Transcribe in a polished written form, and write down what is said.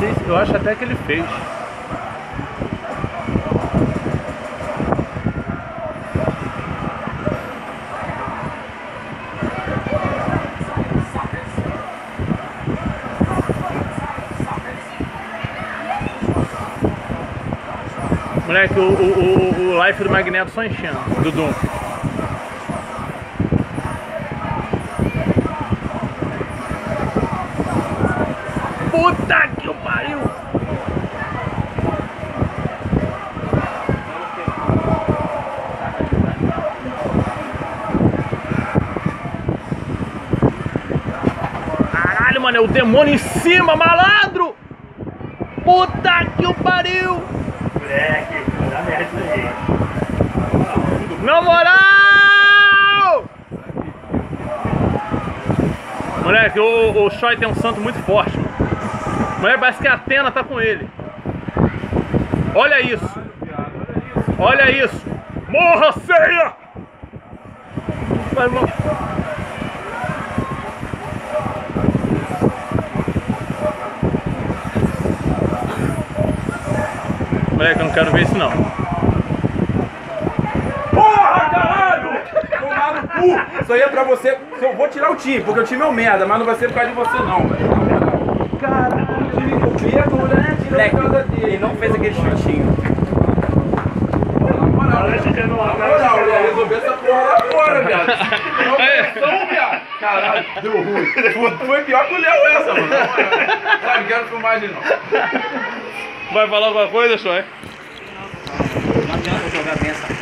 sei, eu acho até que ele fez. Moleque, o life do Magneto só enchendo, do Doom. Puta que pariu! Caralho, mano, é o demônio em cima, malandro! Puta que pariu! Moleque, dá merda isso aí. Na moral! Moleque, o Choi tem um santo muito forte, mano. Moleque, parece que a Atena tá com ele. Olha isso. Olha isso. Morra, ceia! Vai, mano. Moleque, eu não quero ver isso não. Porra, caralho! Tomar no cu! Isso aí é pra você. Eu vou tirar o time, porque o time é um merda, mas não vai ser por causa de você não, velho. Caralho, o time que eu perco, a mulher nem tira por causa dele. Ele não fez aquele chutinho. Na moral, eu ia resolver essa porra lá fora, viado. Não pressão, viado. Caralho, deu ruim. Foi pior que o Léo essa, mano. Não quero filmagem não. Vai falar alguma coisa, Choi? Não adianta eu jogar bem essa